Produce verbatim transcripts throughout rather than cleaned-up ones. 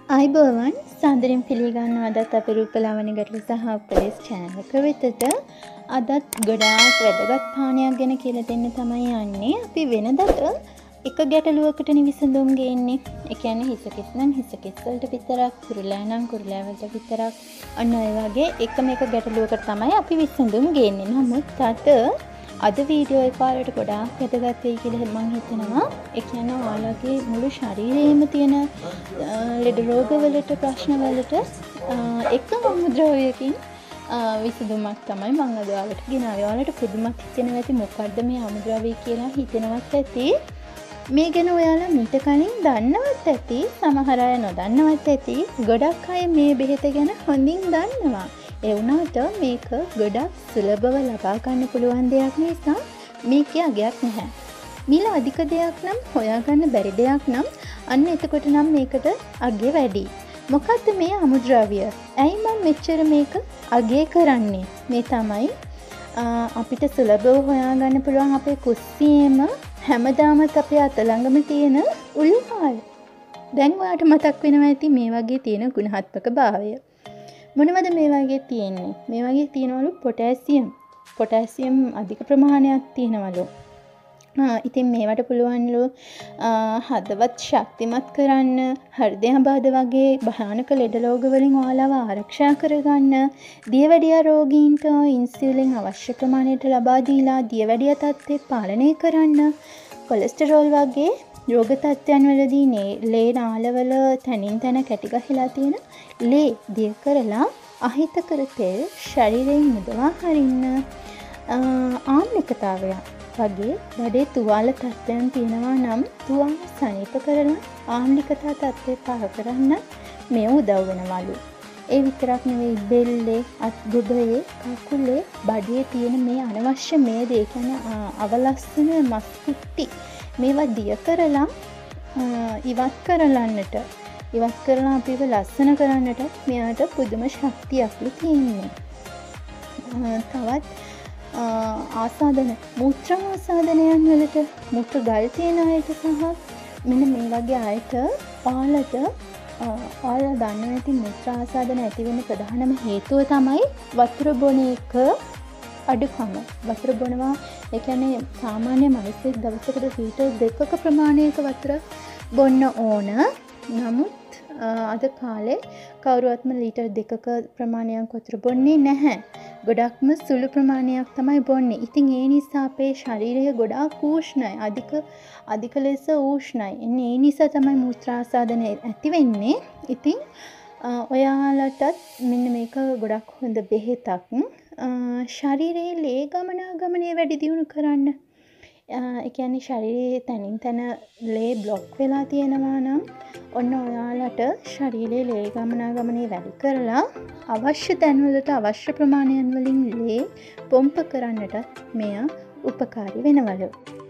අයිබෝවන් සාදරයෙන් පිළිගන්නවා අදත් අපේ රූපලාවන්‍ය ගැටළු සහ උපදෙස් channel එක වෙතට. අදත් ගොඩාක් වැදගත් පාණයක් ගැන කියලා දෙන්න තමයි යන්නේ. අපි වෙනදට එක ගැටලුවකට විසඳුම් ගේන්නේ. ඒ කියන්නේ හිසකෙස් නම් හිසකෙස් වලට විතරක්, කුරුලෑ නම් කුරුලෑ වලට විතරක්. අන්න ඒ වගේ එකම එක ගැටලුවකට තමයි අපි විසඳුම් ගේන්නේ. නමුත් අද අද වීඩියෝ එක පාරට ගොඩාක් වැදගත් වෙයි කියලා මම හිතනවා. ඒ කියන්නේ ඔයාලගේ මුළු ශරීරයේම තියෙන ලෙඩ රෝග වලට ප්‍රශ්න වලට එකම අමුද්‍රව්‍යකින් විසඳුමක් තමයි මම අද ඔයාලට ගෙනාවේ. ඔයාලට පුදුමක් හිතෙනවා ඇති මොකද්ද මේ අමුද්‍රව්‍ය කියලා හිතෙනවත් ඇති. මේ ගැන ඔයාලා මීට කලින් දන්නවත් ඇති, සමහර අය නොදන්නවත් ඇති. ගොඩක් අය මේ බෙහෙත ගැන හොඳින් දන්නවා. ඒ වුණාට මේක ගොඩක් සුලභව ලබා ගන්න පුළුවන් දෙයක් නිසා මේකේ අගයක් නැහැ. මිල අධික දෙයක් නම් හොයාගන්න බැරි දෙයක් නම් අන්න එතකොට නම් මේකට අගය වැඩි. මොකද්ද මේ අමුද්‍රව්‍ය? ඇයි මම මෙච්චර මේක අගය කරන්නේ? මේ තමයි අපිට සුලභව හොයාගන්න පුළුවන් අපේ කුස්සියේම හැමදාමත් අපේ අත ළඟම තියෙන උළුහාල්. දැන් ඔයාලට මතක් වෙනවා ඇති මේ වගේ තියෙන ගුණාත්මක භාවය. මොනවද මේ වගේ තියෙන්නේ? මේ වගේ තියෙනවලු පොටෑසියම්. පොටෑසියම් අධික ප්‍රමාණයක් තියෙනවලු. ඉතින් මේවට පුළුවන්ලු හදවත් ශක්තිමත් කරන්න, හෘදයාබාධ වගේ භයානක ලෙඩ රෝග වලින් ඔයාලව ආරක්ෂා කරගන්න, දියවැඩියා රෝගීන්ට ඉන්සියුලින් අවශ්‍ය ප්‍රමාණයට ලබා දීලා දියවැඩියා තත්ත්වය පාලනය කරන්න, කොලෙස්ටරෝල් වගේ රෝග තත්ත්වයන් වලදී ලේ නාලවල තනින් තන කැටි ගහලා තියෙන ලේ දිය කරලා අහිතකර තෙල් ශරීරයෙන් මුදවා හරින්න, ආම්ලිකතාවය වගේ බඩේ තුවාල තත්ත්වයන් තියෙනවා නම් තුවාල සනීප කරලා ආම්ලිකතා තත්ත්වය පහ කරන්න මේ උදව් වෙනවලු. ඒ විතරක් නෙවෙයි බෙල්ලේ, අත්ගොඩේ, කකුලේ, බඩේ තියෙන මේ අනවශ්‍ය මේද, ඒ කියන්නේ අවලස්සන මස් කුට්ටි මේවා දිය කරලා ඉවත් කරලන්නට, ඉවත් කරලා අපිව ලස්සන කරන්නට මෙයාට පුදුම ශක්තියක්ලු තියෙන්නේ. තවත් ආසාදන, මූත්‍ර ආසාදනයන් වලට මූත්‍ර ගල් තියෙන අයට සහ මෙන්න මේ වගේ අයට ඔයාලට ඔයාලා දන්නවා ඇති මූත්‍ර ආසාදන ඇති වෙන ප්‍රධානම හේතුව තමයි වතුර බොන එක අඩුකම. වතුර බොනවා, ඒ කියන්නේ සාමාන්‍ය මිනිස්සෙක් දවසකට ලීටර් දෙකක ප්‍රමාණයක වතුර බොන්න ඕන. නමුත් අද කාලේ කවුරුවත්ම ලීටර් දෙකක ප්‍රමාණයක් වතුර බොන්නේ නැහැ. ගොඩක්ම සුළු ප්‍රමාණයක් තමයි බොන්නේ. ඉතින් ඒ නිසා අපේ ශරීරය ගොඩාක් උෂ්ණයි, අධික අධික ලෙස උෂ්ණයි. එන්නේ ඒ නිසා තමයි මූත්‍රාසාදන ඇති වෙන්නේ. ඉතින් ඔයාලටත් මෙන්න මේක ගොඩක් හොඳ බෙහෙතක්. ශරීරයේ ලේ ගමනාගමනය වැඩි දියුණු කරන්න. ඒ කියන්නේ ශරීරයේ තනින් තන ලේ බ්ලොක් වෙලා තියෙනවා නම් ඔන්න ඔයාලට ශරීරයේ ලේ ගමනාගමනය වැඩි කරලා අවශ්‍ය තැන්වලට අවශ්‍ය ප්‍රමාණයන් වලින් ලේ පොම්ප කරන්නට මෙය උපකාරී වෙනවලු.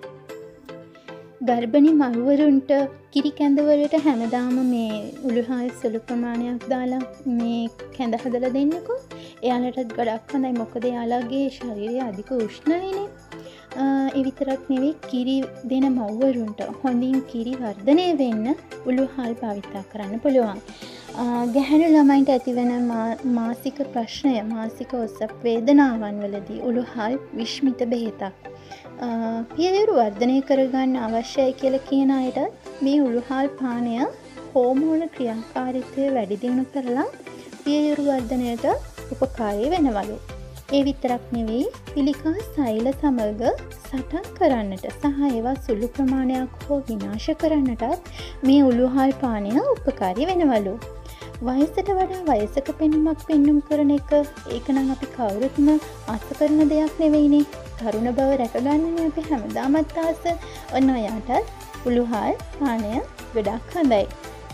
ගර්භණී මව්වරුන්ට කිරි කැඳවලට හැමදාම මේ උළුහාල් සුළු ප්‍රමාණයක් දාලා මේ කැඳ හදලා දෙන්නකෝ. එයාලටත් ගොඩක් හොඳයි. මොකද එයාලගේ ශරීරය අධික උෂ්ණයිනේ. ඒ විතරක් නෙවෙයි, කිරි දෙන මව්වරුන්ට හොඳින් කිරි වර්ධනය වෙන්න උළුහාල් භාවිතා කරන්න පුළුවන්. ගැහැණු ළමයින්ට ඇතිවන මාසික ප්‍රශ්නය, මාසික ඔසප් වේදනාවන් වලදී උළුහාල් විශ්මිත බෙහෙතක්. පියයුරු වර්ධනය කරගන්න අවශ්‍යයි කියලා කියන අයට මේ උළුහාල් පානය හෝමෝන ක්‍රියාකාරීත්වය වැඩි දියුණු කරලා පියයුරු වර්ධනයට උපකාරී වෙනවලු. ඒ විතරක් නෙවෙයි, පිළිකා සෛල සමග සටන් කරන්නට සහ ඒවා සුළු ප්‍රමාණයක් හෝ විනාශ කරන්නටත් මේ උළුහාල් පානය උපකාරී වෙනවලු. වයසට වඩා වයසක පෙනුමක් පෙන්නුම් කරන එක, ඒක නම් අපි කවුරුත්ම ආස කරන දෙයක් නෙවෙයිනේ. තරුණ බව රැකගන්නනේ අපි හැමදාමත් ආස. ඔන්න ඔයාටත් උළුහාල් පානය ගොඩක් හොඳයි.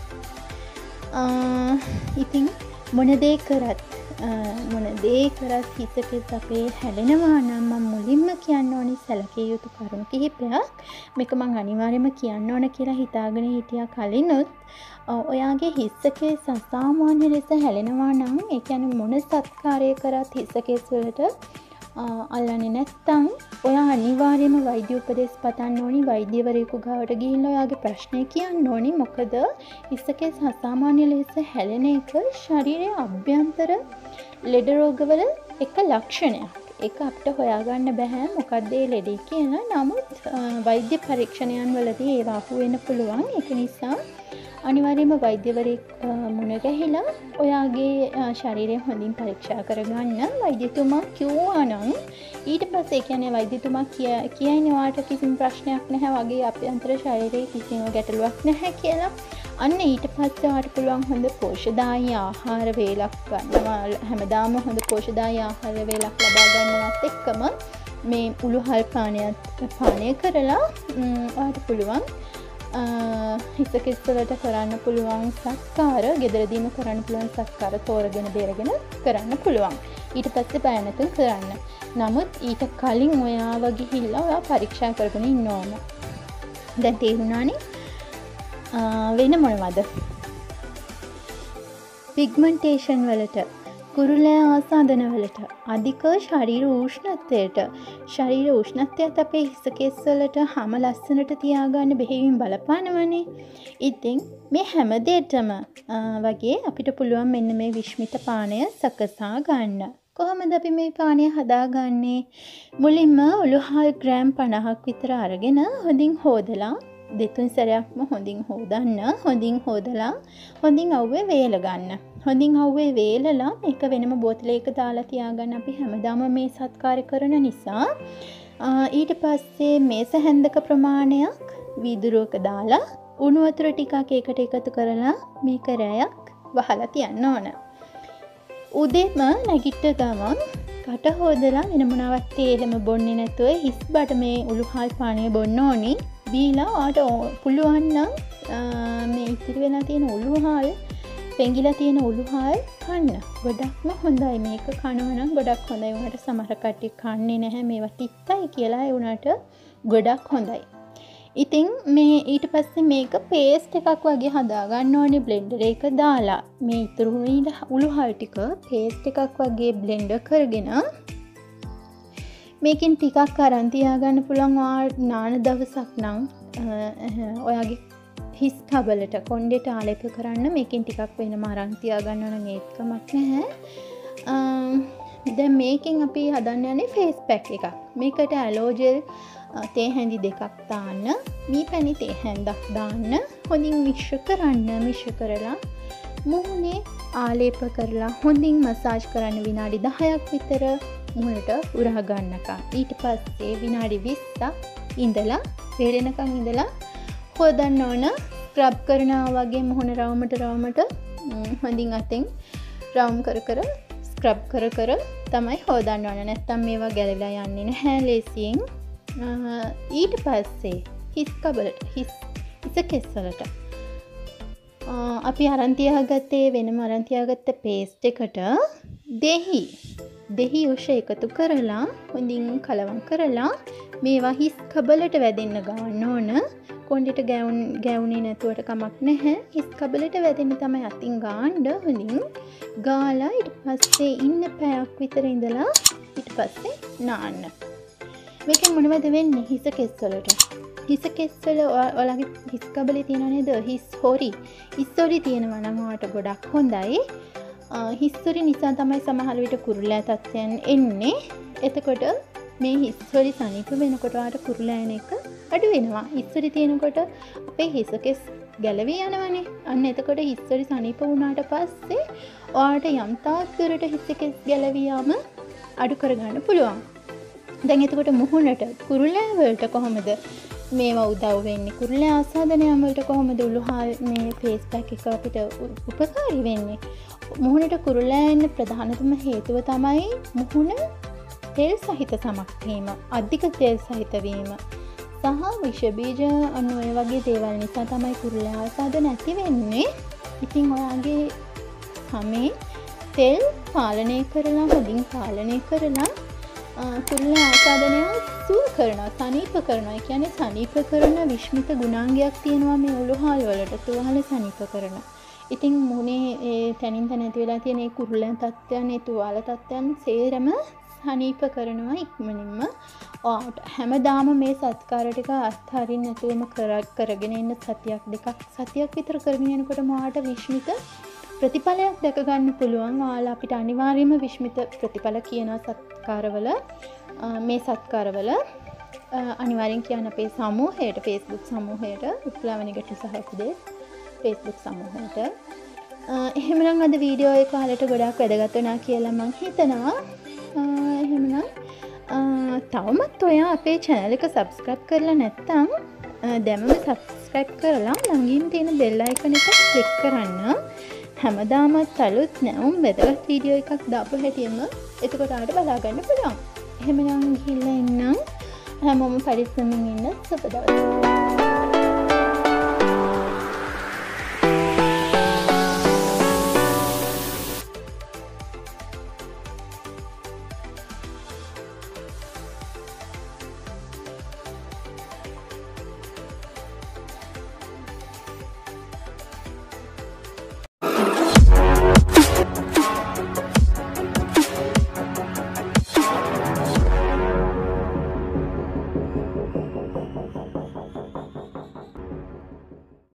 ඉතින් මොන දේ කරත් මොන දේ කරත් හිතකෙත් අපේ හැලෙනවා නම් මම මුලින්ම කියන්න ඕනි සැලකිය යුතු කරුණු කිහිපයක්. මේක මම අනිවාර්යයෙන්ම කියන්න ඕන කියලා හිතාගෙන හිටියා කලිනුත්. ඔයාගේ හිස්සකේ සසාමාන්‍ය ලෙස හැලෙනවා නම්, ඒ කියන්නේ මොන සත්කාරය කරත් හිස්සකේස් වලට අල්ලන්නේ නැත්නම් ඔයා අනිවාර්යයෙන්ම වෛද්‍ය උපදෙස් පතන්න ඕනි. වෛද්‍යවරයෙකු ගාවට ගිහිල්ලා ඔයාගේ ප්‍රශ්නේ කියන්න ඕනි. මොකද හිසකෙස් අසාමාන්‍ය ලෙස හැලෙන එක ශරීරයේ අභ්‍යන්තර ලෙඩ රෝගවල එක ලක්ෂණයක්. ඒක අපිට හොයාගන්න බෑ මොකක්ද ඒ ලෙඩේ කියලා. නමුත් වෛද්‍ය පරීක්ෂණයන් වලදී ඒවා අහු වෙන්න පුළුවන්. ඒක නිසා අනිවාර්යයෙන්ම වෛද්‍යවරයෙක් මුණ ගැහිලා ඔයාගේ ශරීරය හොඳින් පරීක්ෂා කරගන්න. වෛද්‍යතුමා කිව්වා නම් ඊට පස්සේ කියන්නේ වෛද්‍යතුමා කියන්නේ ඔයාට කිසිම ප්‍රශ්නයක් නැහැ වගේ අභ්‍යන්තර ශරීරයේ කිසිම ගැටලුවක් නැහැ කියලා. අන්න ඊට පස්සේ ඔයාට පුළුවන් හොඳ පෝෂ්‍යදායී ආහාර වේලක් ගන්නවා. හැමදාම හොඳ පෝෂ්‍යදායී ආහාර වේලක් ලබා ගන්නවත් එක්කම මේ උළුහල් පානයත් පානය කරලා ඔයාට පුළුවන් හිසකෙස් වලට කරන්න පුළුවන් සත්කාර, ගෙදරදීම කරන්න පුළුවන් සත්කාර තෝරගෙන බේරගෙන කරන්න පුළුවන්. ඊට පස්සේ බය නැතුව කරන්න. නමුත් ඊට කලින් ඔයාව ගිහිල්ලා ඔයා පරීක්ෂා කරගෙන ඉන්න ඕන. දැන් තේරුණානේ වෙන මොනවද? පිග්මන්ටේෂන් වලට, කුරුලෑ ආසාදන වලට, අධික ශරීර උෂ්ණත්වයට, ශරීර උෂ්ණත්වයත් අපේ හිසකෙස් වලට හැම ලස්සනට තියාගන්න බෙහෙවින් බලපානවනේ. ඉතින් මේ හැම දෙයකම වගේ අපිට පුළුවන් මෙන්න මේ විශ්මිත පානය සකසා ගන්න. කොහොමද අපි මේ පානය හදාගන්නේ? මුලින්ම උළුහල් ග්‍රෑම් පනහක් විතර අරගෙන හොඳින් හොදලා දෙතුන් සැරයක්ම හොඳින් හොදන්න. හොඳින් හොදලා හොඳින් අවුවේ වේල ගන්න. හොඳින් අවුවේ වේලලා මේක වෙනම බෝතලයක දාලා තියාගන්න. අපි හැමදාම මේ සත්කාරය කරන නිසා. ඊට පස්සේ මේස හැන්දක ප්‍රමාණයක් වීදුරුවක දාලා උණු වතුර ටිකක් ඒකට එකතු කරලා මේක රැයක් වහලා තියන්න ඕන. උදේම නැගිට ගමන් කට හොදලා වෙන මොනවත් තේහෙම බොන්නේ නැතුව හිස් බඩ මේ උළුහල් පානය බොන්න ඕනි. බීලා ආට පුළුවන් නම් මේ ඉතිරි වෙලා තියෙන උළුහල්, පෙඟිලා තියෙන උළුහල් කන්න. ගොඩක්ම හොඳයි මේක කනවා නම් ගොඩක් හොඳයි. උනාට සමහර කට්ටිය කන්නේ නැහැ මේවා තිත්තයි කියලා. ඒ උනාට ගොඩක් හොඳයි. ඉතින් මේ ඊට පස්සේ මේක පේස්ට් එකක් වගේ හදා ගන්න ඕනේ බ්ලෙන්ඩර් එක දාලා. මේ ඉතුරු වෙන උළුහල් ටික පේස්ට් එකක් වගේ බ්ලෙන්ඩර් කරගෙන මේකෙන් ටිකක් අරන් තියාගන්න පුළුවන්. ඔයා නාන දවසක් නම් ඔයාගේ හිස් කබලට කොණ්ඩේට ආලේප කරන්න මේකෙන් ටිකක් වෙනම අරන් තියාගන්න නම් ඒත් කමක් නැහැ. දැන් මේකෙන් අපි හදන්න යන්නේ ෆේස් පැක් එකක්. මේකට ඇලෝ ජෙල් තේ හැඳි දෙකක් දාන්න, මී පැණි තේ හැන්දක් දාන්න, හොඳින් මිශ්‍ර කරන්න. මිශ්‍ර කරලා මුහුණේ ආලේප කරලා හොඳින් මසාජ් කරන්න විනාඩි දහයක් විතර මුහුණට උරා ගන්නකම්. ඊට පස්සේ විනාඩි විස්සක් ඉඳලා වේලෙනකම් ඉඳලා හොදන්න ඕන. ස්ක්‍රබ් කරනවා වගේ මුහුණ රවුමට රවුමට හොඳින් අතෙන් රවුම් කර කර ස්ක්‍රබ් කර කර තමයි හොදන්න ඕන. නැත්තම් මේවා ගැලවිලා යන්නේ නැහැ ලේසියෙන්. ඊට පස්සේ හිස් කබලට හිස් හිසකෙස් වලට අපි අරන් තියාගත්තේ වෙනම අරන් තියාගත්ත පේස්ට් එකට දෙහි දෙහි උෂ එකතු කරලා හොඳින් කලවම් කරලා මේවා හිස් කබලට වැදෙන්න ගන්න ඕන. කොණ්ඩෙට ගැවුන් ගැවුනේ නැතුවට කමක් නැහැ. හිස් කබලට වැදෙන්න තමයි අතින් ගාන්න. හොඳින් ගාලා ඊට පස්සේ ඉන්න පැයක් විතර ඉඳලා ඊට පස්සේ නාන්න. මේකෙන් මොනවද වෙන්නේ? හිස කෙස් වලට. හිස කෙස් වල ඔයාලගේ හිස් කබලේ තියෙනව නේද? හිස් හොරි. හිස් හොරි තියෙනවා නම් ඔයාලට ගොඩක් හොඳයි. හිස් හොරි නිසා තමයි සමහර විට කුරුලෑ තත්ත්වයන් එන්නේ. එතකොට මේ හිස් හොරි සනීප වෙනකොට ඔයාලට කුරුලෑ එන එක අඩු වෙනවා. හිස් හොරි තියෙනකොට අපේ හිස කෙස් ගැලවී යනවනේ. අන්න එතකොට හිස් හොරි සනීප වුණාට පස්සේ ඔයාලට යම් තාක් දුරට හිස කෙස් ගැලවී යාම අඩු කරගන්න පුළුවන්. දැන් එතකොට මුහුණට කුරුලෑ වලට කොහොමද මේවා උදව් වෙන්නේ? කුරුලෑ ආසාදනයන් වලට කොහොමද උළුහල් මේ ෆේස් පැක් එක අපිට උපකාරී වෙන්නේ? මුහුණට කුරුලෑ එන්න ප්‍රධානතම හේතුව තමයි මුහුණ තෙල් සහිත සමක් වීම, අධික තෙල් සහිත වීම සහ විෂ බීජ අණු ඒ වගේ දේවල් නිසා තමයි කුරුලෑ ආසාදන ඇති වෙන්නේ. ඉතින් ඔයාගේ හැමේ තෙල් පාලනය කරලා හොඳින් පාලනය කරලා කුරුලෑ ආසාදනය සුව කරනවා, සනීප කරනවා. ඒ කියන්නේ සනීප කරන විශ්මිත ගුණාංගයක් තියෙනවා මේ උළුහල් වලට. තුවාල සනීප කරන. ඉතින් මුහුණේ ඒ තනින් තන ඇති වෙලා තියෙන ඒ කුරුලෑ තත්ත්වයන්, ඒ තුවාල තත්ත්වයන් සේරම සනීප කරනවා ඉක්මනින්ම. ඔයාට හැමදාම මේ සත්කාර ටික අත්හරින්න නැතුවම කරගෙන ඉන්න සතියක් දෙකක් සතියක් විතර කරගෙන යනකොට ඔයාට විශ්මිත ප්‍රතිඵලයක් දැක ගන්න පුළුවන්. ඔයාලා අපිට අනිවාර්යයෙන්ම විශ්මිත ප්‍රතිඵල කියන සත්කාරවල මේ සත්කාරවල අනිවාර්යෙන් කියන්න අපේ සමූහයට Facebook සමූහයට විප්ලවණී ගැටළු සහ උපදෙස් Facebook සමූහයට. එහෙමනම් අද වීඩියෝ එක ඔයාලට ගොඩාක් වැදගත් වුණා කියලා මම හිතනවා. එහෙමනම් තවමත් ඔයා අපේ channel එක subscribe කරලා නැත්නම් දැන්ම subscribe කරලා ළඟින් තියෙන bell icon එක click කරන්න. හැමදාමත් අලුත් නැවුම් වැදගත් වීඩියෝ එකක් දාපු හැටියෙම එතකොට ආට බලා ගන්න පුළුවන්. එහෙමනම් ගිහිල්ලා ඉන්නම්. හැමෝම පරිස්සමින් ඉන්න. සුබ දවසක්.